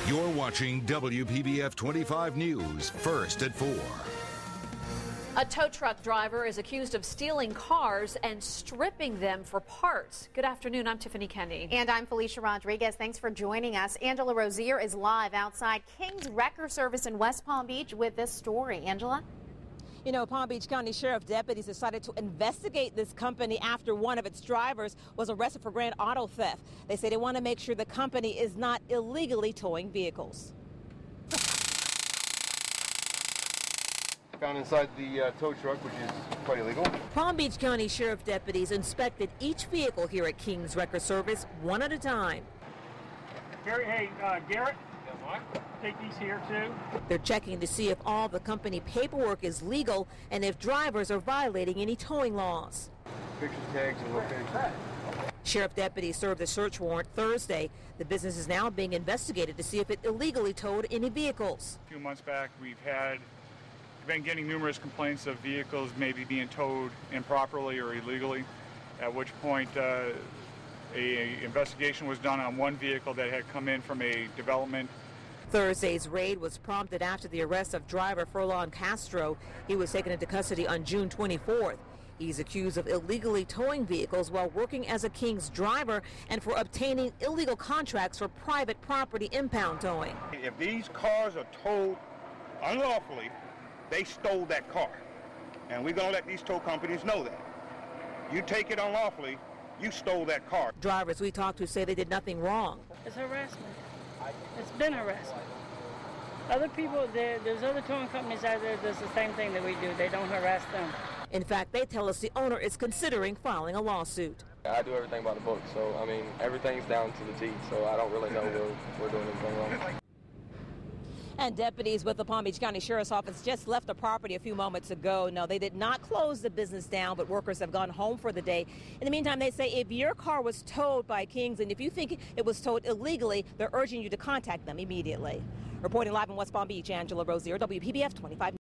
You're watching WPBF 25 News, first at 4. A tow truck driver is accused of stealing cars and stripping them for parts. Good afternoon, I'm Tiffany Kenny. And I'm Felicia Rodriguez. Thanks for joining us. Angela Rozier is live outside King's Wrecker Service in West Palm Beach with this story. Angela? You know, Palm Beach County Sheriff deputies decided to investigate this company after one of its drivers was arrested for grand auto theft. They say they want to make sure the company is not illegally towing vehicles. Found inside the tow truck, which is quite illegal. Palm Beach County Sheriff deputies inspected each vehicle here at King's Wrecker Service one at a time. Hey, Garrett, take these here too. They're checking to see if all the company paperwork is legal and if drivers are violating any towing laws. Pictures, tags, and location. Sheriff deputies served a search warrant Thursday. The business is now being investigated to see if it illegally towed any vehicles. A few months back, we've been getting numerous complaints of vehicles maybe being towed improperly or illegally, at which point an investigation was done on one vehicle that had come in from a development. Thursday's raid was prompted after the arrest of driver Furlon Castro. He was taken into custody on June 24th. He's accused of illegally towing vehicles while working as a King's driver and for obtaining illegal contracts for private property impound towing. If these cars are towed unlawfully, they stole that car. And we're going to let these tow companies know that. You take it unlawfully, you stole that car. Drivers we talked to say they did nothing wrong. It's harassment. It's been harassment. Other people, there's other towing companies out there that does the same thing that we do. They don't harass them. In fact, they tell us the owner is considering filing a lawsuit. I do everything by the book, so I mean, everything's down to the T, so I don't really know we're doing anything wrong. And deputies with the Palm Beach County Sheriff's Office just left the property a few moments ago. No, they did not close the business down, but workers have gone home for the day. In the meantime, they say if your car was towed by King's and if you think it was towed illegally, they're urging you to contact them immediately. Reporting live in West Palm Beach, Angela Rozier, WPBF 25.